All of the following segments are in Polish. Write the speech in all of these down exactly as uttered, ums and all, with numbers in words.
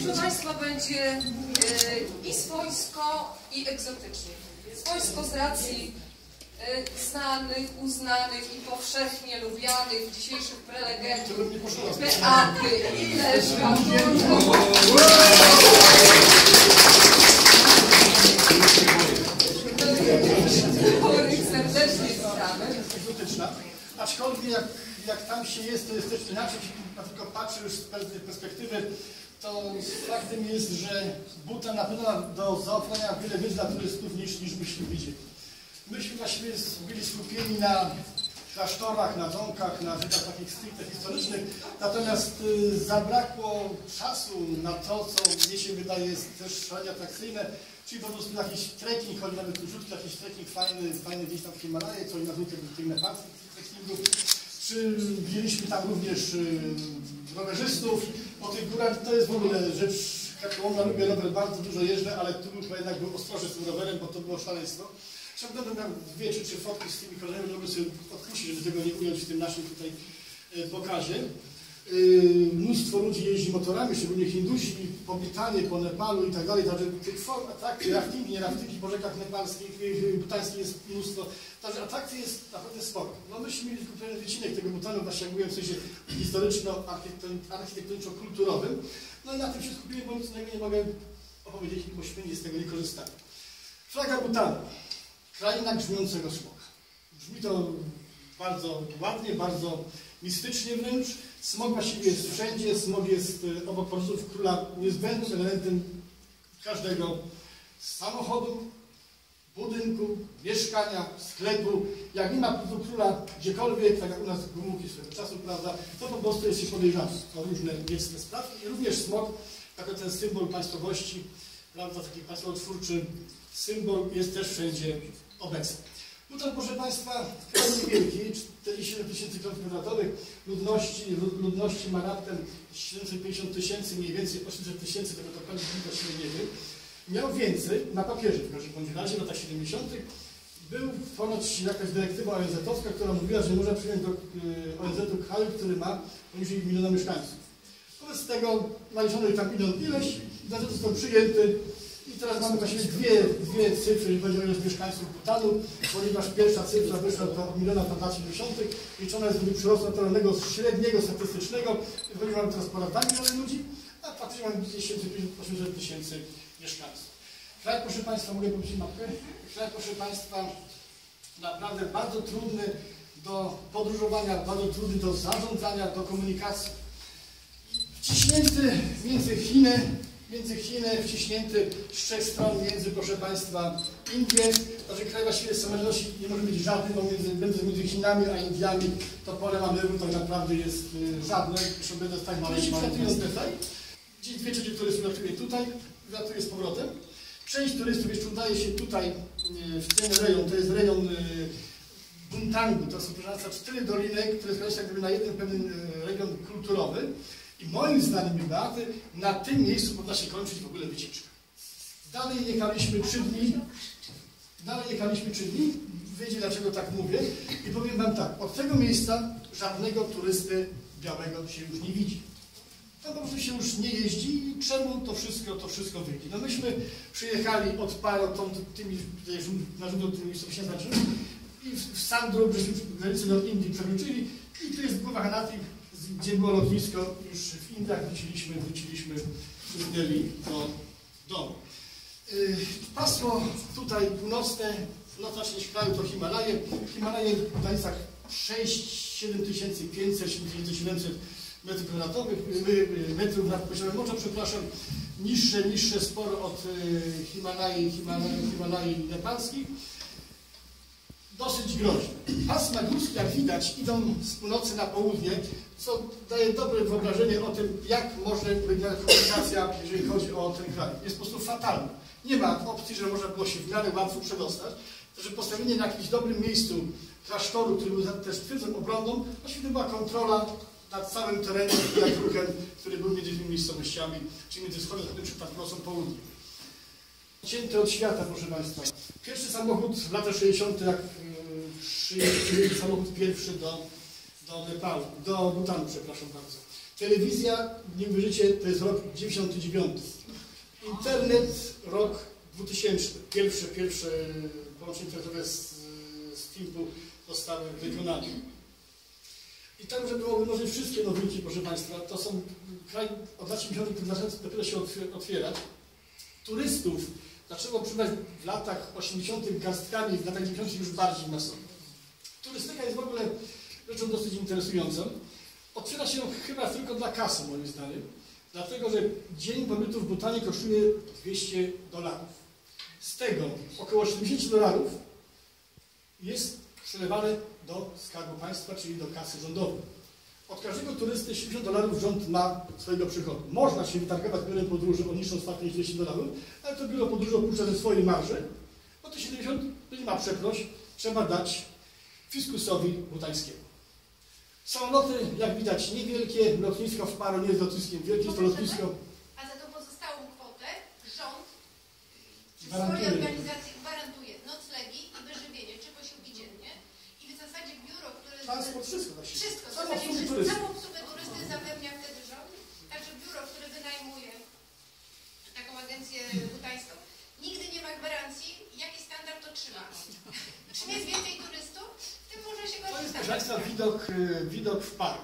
proszę Państwa, będzie e, i swojsko, i egzotycznie. Swojsko z racji e, znanych, uznanych i powszechnie lubianych dzisiejszych prelegentów Beaty i Leszka. Których serdecznie witamy. Egzotyczna. Aczkolwiek jak, jak tam się jest, to jest też inaczej, na tylko patrzy już z perspektywy, to faktem jest, że Bhutan na pewno do zaoferowania wiele więcej dla turystów niż, niż myśmy widzieli. Myśmy właściwie byli skupieni na klasztorach, na domkach, na rzeczach takich stricte historycznych, natomiast y, zabrakło czasu na to, co mnie się wydaje jest też szalenie atrakcyjne, czyli po prostu jakiś trekking, choć nawet króciutki jakiś trekking fajny, fajny gdzieś tam w Himalaje, co oni nazwą tych nepalskich trekkingów. Czy widzieliśmy tam również y, rowerzystów po tych górach. To jest w ogóle rzecz karkołomna, lubię rower, bardzo dużo jeżdżę, ale tu bym jednak był ostrożny z tym rowerem, bo to było szaleństwo. Ciągnąłem tam dwie czy trzy fotki z tymi koleżami, żeby sobie odpuścić, żeby tego nie ująć w tym naszym tutaj y, pokazie. Yy, mnóstwo ludzi jeździ motorami, szczególnie Hindusi, po Bhutanie, po Nepalu i tak dalej. Także tych form atrakcji, raftingi, nie raftingi po rzekach nepalskich, yy, bhutańskich jest mnóstwo. Także atrakcji jest naprawdę sporo. No myśmy mieli tylko pewien wycinek tego Bhutanu, właśnie jak mówiłem, w sensie historyczno-architektoniczno-kulturowym. No i na tym się skupiłem, bo nic innego nie mogę opowiedzieć, bo świetnie z tego nie korzystali. Flaga Bhutanu. Kraina grzmiącego smoka. Brzmi to bardzo ładnie, bardzo mistycznie wręcz. Smog właściwie jest wszędzie, smog jest obok porządków króla niezbędnym elementem każdego samochodu, budynku, mieszkania, sklepu. Jak nie ma porządku króla gdziekolwiek, tak jak u nas Gomułki swego czasu, prawda, to po prostu jest się podejrzany o różne niecne sprawy. I również smog, jako ten symbol państwowości, prawda, taki państwotwórczy symbol jest też wszędzie obecny. Tutaj, proszę Państwa, kraj niewielki, czterdzieści siedem tysięcy kilometrów kwadratowych, ludności, ludności ma raptem siedemset pięćdziesiąt tysięcy, mniej więcej osiemset tysięcy, tego dokładnie nie wiem. Miał więcej, na papierze w każdym bądź razie, w latach siedemdziesiątych. Był ponoć jakaś dyrektywa O N Z-owska, która mówiła, że można przyjąć do O N Z-u kraj, który ma poniżej miliona mieszkańców. Wobec tego naliczono tam milion ileś, i dlatego został przyjęty. I teraz mamy właściwie dwie, dwie cyfry, jeżeli chodzi o ilość mieszkańców Bhutanu, ponieważ pierwsza cyfra wyszła do miliona w latach siedemdziesiątych, liczona jest według przyrostu naturalnego średniego, statystycznego, jeżeli mamy teraz ponad dwa miliony ludzi, a faktycznie mamy osiemset tysięcy mieszkańców. Kraj, proszę Państwa, mogę powiedzieć mapkę? Kraj, proszę Państwa, naprawdę bardzo trudny do podróżowania, bardzo trudny do zarządzania, do komunikacji. Wciśnięty między Chiny, Między Chiny, wciśnięty z trzech stron, między, proszę Państwa, Indie. Także kraj właściwie samodzielności nie może być żadny, bo między, między Chinami a Indiami to pole manewru tak naprawdę jest y, żadne. Zresztą będę tak małe i przylatują tutaj. Gdzieś dwie trzecie turystów latuje tutaj, latuje z powrotem. Część turystów jeszcze udaje się tutaj, y, w ten rejon, to jest rejon y, Buntangu. To są, proszę Państwa, cztery doliny, które składają się jak gdyby na jeden pewien y, region kulturowy. I moim zdaniem, Beaty, na tym miejscu powinna się kończyć w ogóle wycieczka. Dalej jechaliśmy trzy dni. Dalej jechaliśmy trzy dni. Wiecie, dlaczego tak mówię. I powiem Wam tak. Od tego miejsca żadnego turysty białego się już nie widzi. Tam po prostu się już nie jeździ. I czemu to wszystko, to wszystko wyjdzie? No myśmy przyjechali od Paro, tymi narządów, tymi miejscowościami i w Sandru, żeśmy granicę do Indii przekroczyli. I tu jest głowa Hanati, gdzie było lotnisko, już w Indiach wróciliśmy, wróciliśmy, wrócili do domu. Yy, pasmo tutaj północne, północna część kraju to Himalaje. Himalaje w granicach sześć siedem tysięcy pięćset, siedem tysięcy siedemset metrów kwadratowych, metrów nad poziomem morza, przepraszam, niższe, niższe sporo od yy, Himalai, Himalai, Himalai nepalskich. Dosyć groźne. Pasma górskie, jak widać, idą z północy na południe, co daje dobre wyobrażenie o tym, jak może wyglądać komunikacja, jeżeli chodzi o ten kraj. Jest po prostu fatalny. Nie ma opcji, że można było się w miarę łatwo przedostać. Także postawienie na jakimś dobrym miejscu klasztoru, który był też twierdzą obronną, właściwie była kontrola nad całym terenem, jak ruchem, który był między tymi miejscowościami, czyli między wschodem a północą południem. Cięty od świata, proszę Państwa. Pierwszy samochód w latach sześćdziesiątych, jak przyjechał samochód pierwszy do, do Nepalu, do Bhutanu, przepraszam bardzo. Telewizja, nie uwierzycie, to jest rok dziewięćdziesiąty dziewiąty. Internet, rok dwutysięczny. Pierwsze, pierwsze połączenie internetowe z, z Timpu zostały wykonane. I tam, żeby umnożyć wszystkie nowinki, proszę Państwa, to są kraj od lat dziewięćdziesiątych zaczyna dopiero się otwierać. Turystów zaczęło przybywać w latach osiemdziesiątych garstkami, w latach dziewięćdziesiątych już bardziej masowo. Turystyka jest w ogóle rzeczą dosyć interesującą. Otwiera się chyba tylko dla kasy, moim zdaniem, dlatego że dzień pobytu w Butanie kosztuje dwieście dolarów. Z tego około siedemdziesiąt dolarów jest przelewane do Skarbu Państwa, czyli do kasy rządowej. Od każdego turysty siedemdziesiąt dolarów rząd ma swojego przychodu. Można się wytargować biurem podróży o niższą stawkę niż dwieście dolarów, ale to biuro podróży opuszcza ze swojej marży, bo to siedemdziesiąt nie ma przeproś, trzeba dać fiskusowi butańskiemu. Samoloty, jak widać, niewielkie, lotnisko w Paro nie jest lotniskiem wielkie, jest to lotnisko. A za tą pozostałą kwotę rząd w Gwarantuje. swojej organizacji gwarantuje noclegi i wyżywienie, czy posiłki dziennie. I w zasadzie biuro, które... Transport, wszystko właściwie. Wszystko, w Całą zasadzie obsługę wszystko. turysty. Całą obsługę turysty zapewnia wtedy rząd. Także biuro, które wynajmuje taką agencję butańską, nigdy nie ma gwarancji, jaki standard otrzyma. Czym jest więcej turystów, tym może się To jest, gorzej proszę Państwa, widok, widok w Paro.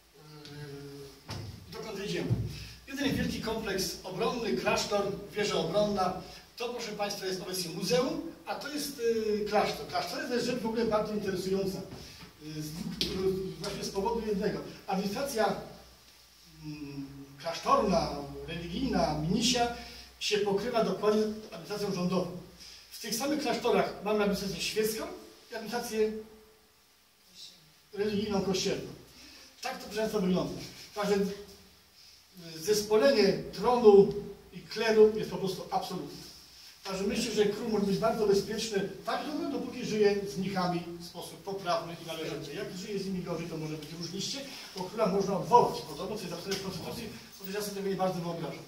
Dokąd jedziemy? Jeden wielki kompleks obronny, klasztor, wieża obronna. To, proszę Państwa, jest obecnie muzeum, a to jest y, klasztor. Klasztor to jest rzecz w ogóle bardzo interesująca. Y, z, właśnie z powodu jednego. Administracja y, klasztorna, religijna, minisia się pokrywa dokładnie z administracją rządową. W tych samych klasztorach mamy administrację świecką i administrację religijną, kościelną. Tak to proszę Państwa wygląda. Także zespolenie tronu i kleru jest po prostu absolutne. Także myślę, że król może być bardzo bezpieczny tak długo, dopóki żyje z mnichami w sposób poprawny i należyty. Jak żyje z nimi gorzej, to może być różniście, bo króla można odwołać. Podobno, co jest zapisane w Konstytucji, chociaż ja sobie tego nie bardzo wyobrażam.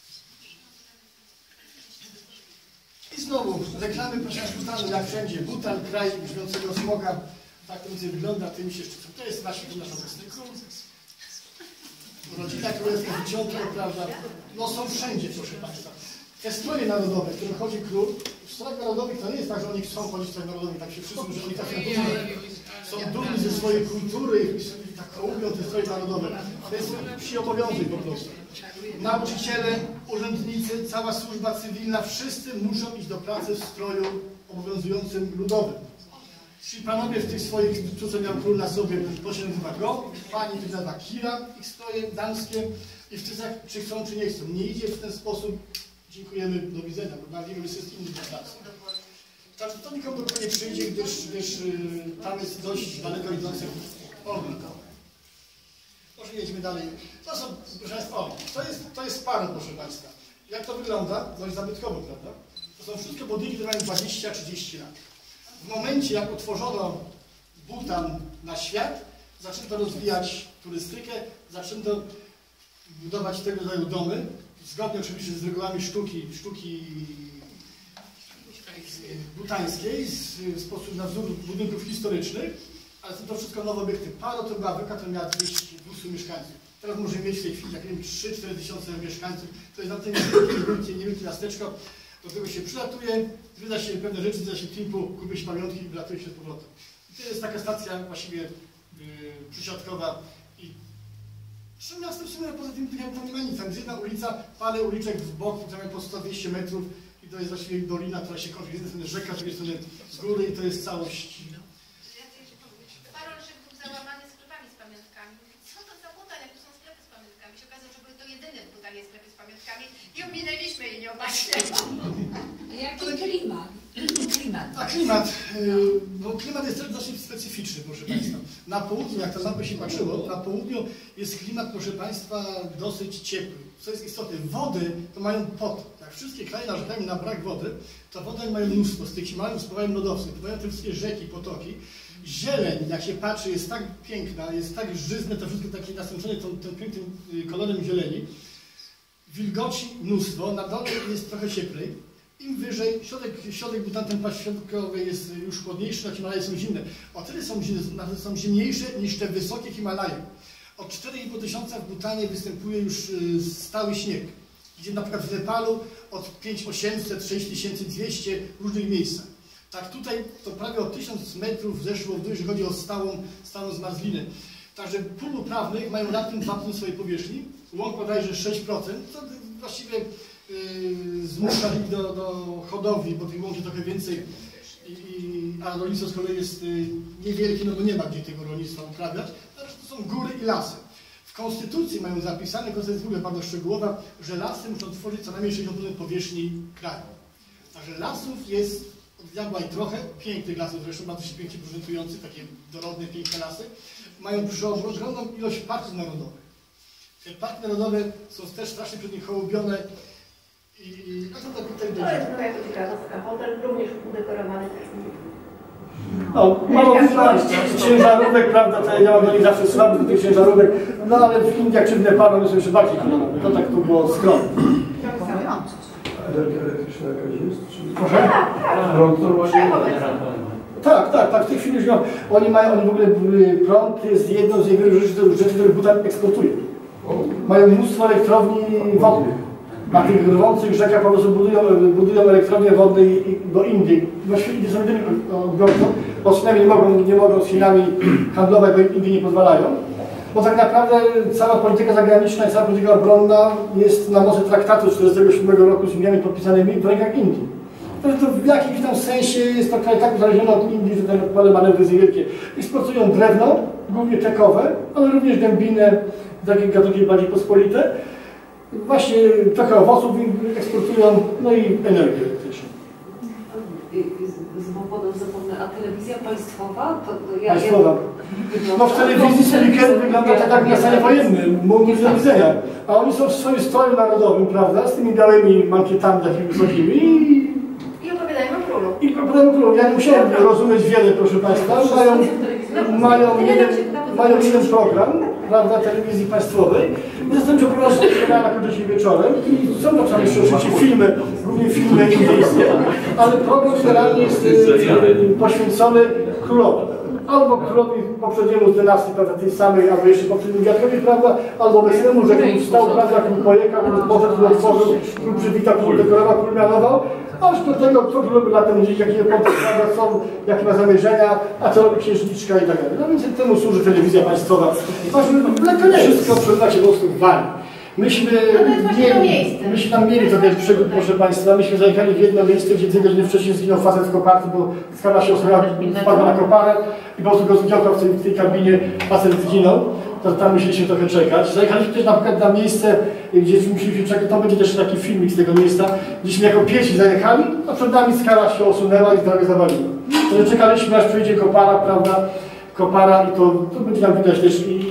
I znowu reklamy, proszę Butanu, jak wszędzie. Butan, kraj brzmiącego smoka. Tak to więcej wygląda, tym się szczycą. To jest nasz, nasz obecny król. Rodzina królewska, dzieciątko, prawda? No są wszędzie, proszę Państwa. Te stroje narodowe, w którym chodzi król, w strojach narodowych to nie jest tak, że oni chcą chodzić w strojach narodowych, tak się wszyscy, że oni tak są dumni ze swojej kultury i tak hołubią te stroje narodowe. To jest wsi obowiązek po prostu. Nauczyciele, urzędnicy, cała służba cywilna, wszyscy muszą iść do pracy w stroju obowiązującym ludowym. Ci panowie w tych swoich, tu co miał król na sobie, to się nazywa go, pani to nazywa kira, ich stroje damskie i w tycach, czy chcą, czy nie chcą. Nie idzie w ten sposób, dziękujemy, do widzenia, bo bardziej jest inny dla pracy. Także to nikomu do tego nie przyjdzie, gdyż, gdyż yy, tam jest dość daleko idący ogień. Może jedźmy dalej. To są, proszę Państwa, o, to jest, to jest Paro, proszę Państwa. Jak to wygląda? Dość zabytkowo, prawda? To są wszystkie budynki, które mają dwadzieścia trzydzieści lat. W momencie, jak otworzono Butan na świat, zaczęto rozwijać turystykę, zaczęto budować tego rodzaju domy, zgodnie oczywiście z regułami sztuki, sztuki butańskiej, w sposób na wzór budynków historycznych, ale to wszystko nowe obiekty. Paro to była wyka, która miała dwieście mieszkańców. Teraz może mieć w tej chwili, jak wiem, trzy cztery tysiące mieszkańców. To jest na tym niewielkie, niewielkie miasteczko. Do tego się przylatuje, zwiedza się pewne rzeczy, zwiedza się Timpu, kupuje się pamiątki i wylatuje się z powrotem. I to jest taka stacja właściwie yy, przysiadkowa i trzy miasto w sumie poza tym tam nie ma nic. Tam jest jedna ulica, parę uliczek w bok, tam po sto dwieście metrów i to jest właściwie dolina, która się kończy. Z jednej strony rzeka, z drugiej strony z góry i to jest całość. Parolczyk był załamany sklepami z pamiątkami. Co to za Butan, jak tu są sklepy z pamiątkami? Się okazało, że były to jedyne w Butanie sklepy z pamiątkami i ominęliśmy je nieopatrznie. Jaki klimat? klimat? A klimat, yy, bo klimat jest też dosyć specyficzny, proszę Państwa. Na południu, jak to mapę się patrzyło, na południu jest klimat, proszę Państwa, dosyć ciepły. Co jest istotne, wody to mają pot. Jak wszystkie kraje narzekają na brak wody, to wody mają mnóstwo. Z tych małych spływają lodowce, pływają te wszystkie rzeki, potoki. Zieleń, jak się patrzy, jest tak piękna, jest tak żyzne, to wszystko takie nasączone tym, tym pięknym kolorem zieleni. Wilgoci mnóstwo, na dole jest trochę cieplej. Im wyżej, środek, środek Butan, ten pas środkowy jest już chłodniejszy, a Himalaje są zimne. O tyle są, są zimniejsze niż te wysokie Himalaje. Od cztery i pół tysiąca w Butanie występuje już y, stały śnieg, gdzie na przykład w Nepalu od pięć tysięcy osiemset, sześć tysięcy dwieście w różnych miejscach. Tak tutaj to prawie o tysiąc metrów zeszło w dół, jeżeli chodzi o stałą, stałą zmarzlinę. Także pól uprawnych mają nad tym dwa procent swojej powierzchni, łąk bodajże sześć procent, to właściwie yy, zmusza ich do, do hodowli, bo tych łąki trochę więcej, i, i, a rolnictwo z kolei jest yy, niewielkie, no bo nie ma gdzie tego rolnictwa uprawiać, ale to są góry i lasy. W Konstytucji mają zapisane, konstytucja jest w ogóle bardzo szczegółowa, że lasy muszą tworzyć co najmniej sześćdziesiąt procent powierzchni kraju. Także lasów jest od diabła i trochę, pięknych lasów, zresztą bardzo się pięknie prezentujących, takie dorodne, piękne lasy. Mają ogromną ilość parków narodowych. Te parki narodowe są też strasznie przed nich hołubione i, i a to tak tutaj To będzie. jest tylko jako ciekawostka. Hotel również udekorowany też. No, mało ciężarówek, prawda, to ja mam do nich zawsze słaby do tych ciężarówek, no ale w Indiach czy w Nepalu są jeszcze bardziej kolorowe. To tak tu było skromnie. Energia elektryczna jakaś jest? Czy... Proszę? Prąd normalnie? Tak, tak, tak, w tej chwili już no, oni mają, oni w ogóle prąd jest jedną z niewielu rzeczy, rzeczy które Butan eksportuje. Mają mnóstwo elektrowni wodnych. Na tych rwących rzekach po prostu budują, budują elektrownie wodne do Indii. Właściwie Indie są jedynymi odbiorcą, bo z Chinami nie mogą, nie mogą z Chinami handlować, bo Indie nie pozwalają. Bo tak naprawdę cała polityka zagraniczna i cała polityka obronna jest na mocy traktatu z tysiąc dziewięćset czterdziestego siódmego roku z Indiami podpisanymi w rękach Indii. To, to w jakimś tam sensie jest to kraj tak uzależniony od Indii, że te pole manewry jest wielkie. Eksportują drewno, głównie tekowe, ale również dębinę, takie gatunki bardziej pospolite. Właśnie trochę owoców eksportują, no i energię elektryczną. Z powodu zapomnę, a telewizja państwowa? To, to ja, Państwowa. ja, No w telewizji Seliker wygląda tak jak na stanie wojennym, mógł do widzenia. A oni są w swoim stroju narodowym, prawda, z tymi białymi mankietami takimi wysokimi i... I opowiadają o królu. I problem królu. Ja nie musiałem rozumieć wiele, proszę Państwa. Mają, mają, jeden, mają jeden program, prawda, telewizji państwowej. I zasadniczo prowadzą na końcu wieczorem. I są tam jeszcze oczywiście filmy, głównie filmy indyjskie. Ale program generalnie jest e, poświęcony królowi. Albo królowi poprzedniemu z dynastii, prawda, tej samej, albo jeszcze poprzednim dziadkowi, prawda, albo obecnemu, że król wstał, prawda, król pojechał, Boże, król otworzył, król przywitał, król dekorował, król mianował, aż do tego, co robi latem dziś, jakie epoki są, jakie ma zamierzenia, a co robi księżniczka i tak dalej. No więc temu służy telewizja państwowa. Wszystko przyda się po prostu w wali. Myśmy, mieli, myśmy tam mieli trochę przygód, proszę Państwa. Myśmy zajechali w jedno miejsce, gdzie dwie godziny wcześniej zginął facet w koparce, bo skala się osłoniła, wpadła na koparę i po prostu go zgiąkał w tej, w tej kabinie, facet zginął. To tam musieliśmy trochę czekać. Zajechaliśmy też na przykład na miejsce, gdzie musieliśmy czekać, tam będzie też taki filmik z tego miejsca, gdzieśmy jako piesi zajechali, a przed nami skala się osunęła i drogę zawaliła. Także czekaliśmy, aż przyjdzie kopara, prawda, kopara i to, to będzie nam widać też i,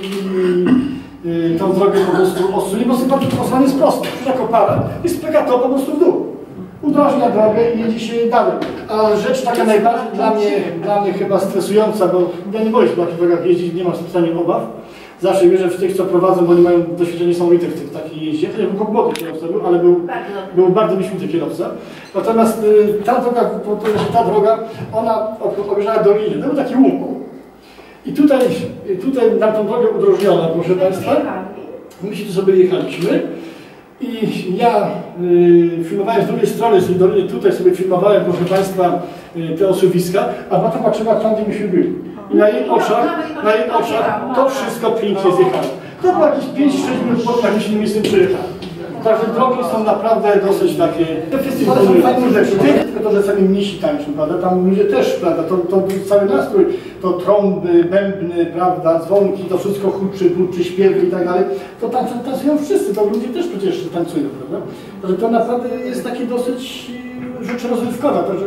i Yy, tą drogę po prostu osuli, bo zobaczcie, to osłanie jest proste. Przyjdzie kopara i spycha to po prostu w dół. Udrożnia drogę i jedzie się dalej. A rzecz taka najbardziej dla mnie, dla mnie chyba stresująca, bo ja nie boję się po takich drogach jeździć, nie mam specjalnie obaw. Zawsze wierzę w tych, co prowadzą, bo oni mają doświadczenie niesamowite w tych takiej jeździe. Chociaż był młody kierowca, ale był, był bardzo wyśmienity kierowca. Natomiast yy, ta droga, to, to, ta droga, ona obejrzała dolinę. To był taki łuk. I tutaj, tutaj na tą drogę udrożniono, proszę Państwa, my się tu sobie jechaliśmy i ja y, filmowałem z drugiej strony, z tej doliny, tutaj sobie filmowałem, proszę Państwa, y, te osuwiska, a potem patrzyła tam, gdzie myśmy byli. I na jej oczach, na jej oczach to wszystko pięknie zjechało. To było jakieś pięć sześć minut po tym, jak myśmy miejscem przyjechali. Także drogi są naprawdę dosyć takie... Te festiwale są fajne rzeczy, tylko to, że sami mnisi tańczą, prawda? Tam ludzie też, prawda? To, to cały nastrój, to trąby, bębny, prawda? Dzwonki, to wszystko huczy, burczy, śpiewy i tak dalej. To tańczą, tańcują wszyscy, to ludzie też przecież tańcują, prawda? Także to naprawdę jest takie dosyć rzecz rozrywkowa, także...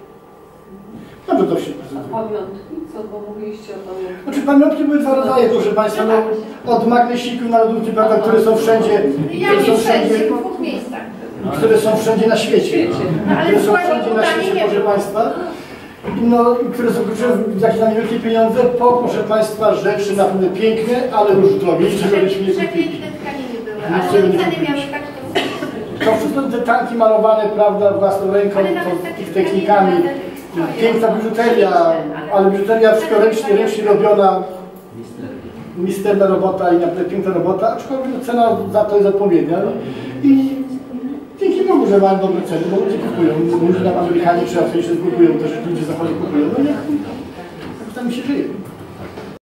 Dobrze to się prezentuje. A pamiątki? Co, bo mówiliście o pamiątkach? Znaczy pamiątki były dwa rodzaje, proszę Państwa, no, od magnesiku na lodówki, prawda, które są wszędzie, które są wszędzie, w dwóch miejscach. które są wszędzie na świecie, No, ale które są dokładnie wszędzie na Butanie świecie, nie proszę było. Państwa, no, które są za jakieś niewielkie pieniądze, po, proszę Państwa, rzeczy naprawdę piękne, ale już drogie, czego byśmy nie kupili. Przepiękne tkaniny były, ale ceny miały tak to... To wszystko te tanki malowane, prawda, własną ręką, to, tych technikami. Piękna biżuteria, ale biżuteria wszystko ręcznie, ręcznie robiona. misterna robota i naprawdę piękna robota, aczkolwiek cena za to jest odpowiednia. I dzięki Bogu, że mają dobre ceny, bo ludzie kupują. Ludzie nam Amerykanie czy Afrycznie kupują, też ludzie zachodnie kupują. No jak, jak tam się żyje.